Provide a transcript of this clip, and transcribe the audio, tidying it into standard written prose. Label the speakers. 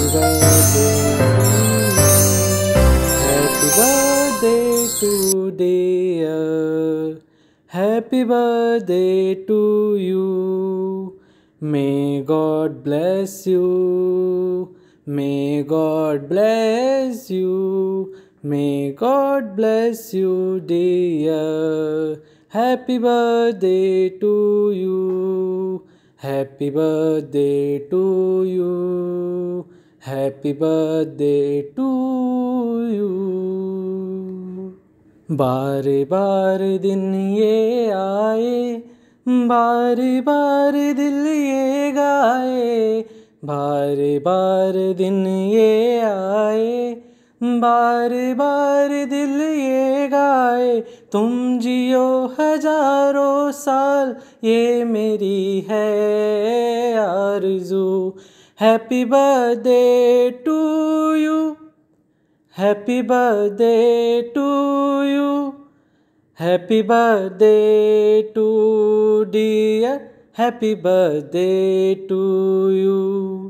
Speaker 1: birthday to dear. Happy birthday to you. May God bless you. May God bless you. May God bless you, dear. Happy birthday to you. Happy birthday to you. Happy birthday to you. बारे बार दिन ये आए, बारे बार दिल ये गाए, बारे बार दिन ये आए, बारे बार दिल ये गाए। तुम जियो हजारों साल, ये मेरी है आरज़ू। Happy birthday to you, happy birthday to you, happy birthday to dear, happy birthday to you.